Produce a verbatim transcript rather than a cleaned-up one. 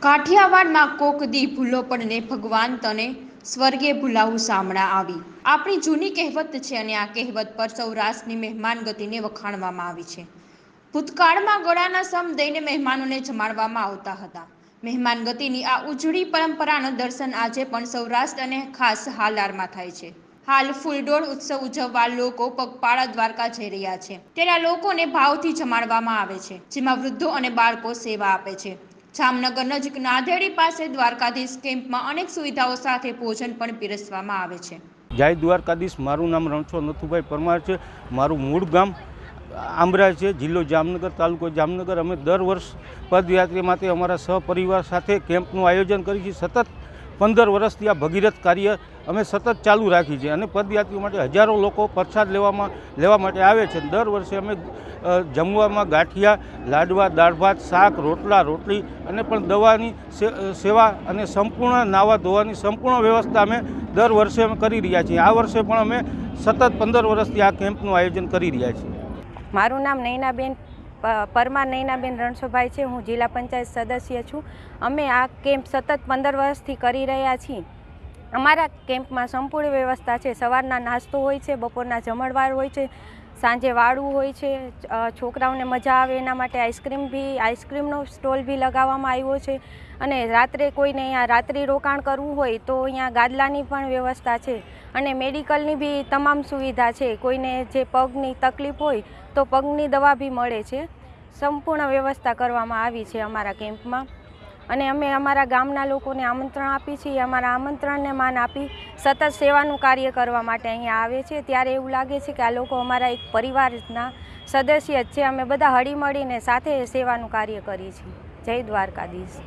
કાઠિયાવાડમાં કોક દી ભૂલો પડને ભગવાન તને સ્વર્ગે ભૂલાવું સામણા આવી આપણી જૂની કહેવત છે અને આ કહેવત પર સૌરાષ્ટ્રની મહેમાન ગતિને વખાણવામાં આવી છે। ભૂતકાળમાં ગળાના સમ દઈને મહેમાનોને જમાડવામાં આવતા હતા। મહેમાન ગતિની આ ઉજળી પરંપરાનું દર્શન આજે પણ સૌરાષ્ટ્ર અને ખાસ હાલારમાં થાય છે। હાલ ફૂલડોળ ઉત્સવ ઉજવવા લોકો પગપાળા દ્વારકા જઈ રહ્યા છે ત્યારે આ લોકોને ભાવથી જમાડવામાં આવે છે, જેમાં વૃદ્ધો અને બાળકો સેવા આપે છે। જામનગર નજીક નાંદેડી પાસે દ્વારકાધીશ કેમ્પમાં અનેક સુવિધાઓ સાથે ભોજન પણ પીરસવામાં આવે છે। જય દ્વારકાધીશ। મારું નામ રણછોડ નથુભાઈ પરમાર છે। મારું મૂળ ગામ આંબરા છે, જિલ્લો જામનગર, તાલુકો જામનગર। અમે દર વર્ષ પદયાત્રા માટે અમારા સહપરિવાર સાથે કેમ્પનું આયોજન કરીએ છીએ। સતત પંદર વર્ષથી આ ભગીરથ કાર્ય અમે સતત ચાલુ રાખી છે અને પદયાત્રીઓ માટે હજારો લોકો પ્રસાદ લેવામાં લેવા માટે આવે છે। દર વર્ષે અમે જમવામાં ગાંઠિયા, લાડવા, દાળ ભાત, શાક, રોટલા, રોટલી અને પણ દવાની સેવા અને સંપૂર્ણ નાવા ધોવાની સંપૂર્ણ વ્યવસ્થા અમે દર વર્ષે અમે કરી રહ્યા છીએ। આ વર્ષે પણ અમે સતત પંદર વર્ષથી આ કેમ્પનું આયોજન કરી રહ્યા છીએ। મારું નામ નૈનાબેન પરમાર નૈનાબેન રણછોડભાઈ છે। હું જિલ્લા પંચાયત સદસ્ય છું। અમે આ કેમ્પ સતત પંદર વર્ષથી કરી રહ્યા છીએ। અમારા કેમ્પમાં સંપૂર્ણ વ્યવસ્થા છે। સવારના નાસ્તો હોય છે, બપોરના જમણવાર હોય છે, સાંજે વાળું હોય છે, છોકરાઓને મજા આવે એના માટે આઈસ્ક્રીમ બી આઈસ્ક્રીમનો સ્ટોલ બી લગાવવામાં આવ્યો છે અને રાત્રે કોઈને અહીંયા રાત્રિ રોકાણ કરવું હોય તો અહીંયા ગાદલાની પણ વ્યવસ્થા છે અને મેડિકલની બી તમામ સુવિધા છે। કોઈને જે પગની તકલીફ હોય તો પગની દવા બી મળે છે। સંપૂર્ણ વ્યવસ્થા કરવામાં આવી છે અમારા કેમ્પમાં અને અમે અમારા ગામના લોકોને આમંત્રણ આપી છીએ। અમારા આમંત્રણને માન આપી સતત સેવાનું કાર્ય કરવા માટે અહીંયા આવે છે। ત્યારે એવું લાગે છે કે આ લોકો અમારા એક પરિવારના સદસ્ય જ છે। અમે બધા હળીમળીને સાથે સેવાનું કાર્ય કરીએ છીએ। જય દ્વારકાધીશ।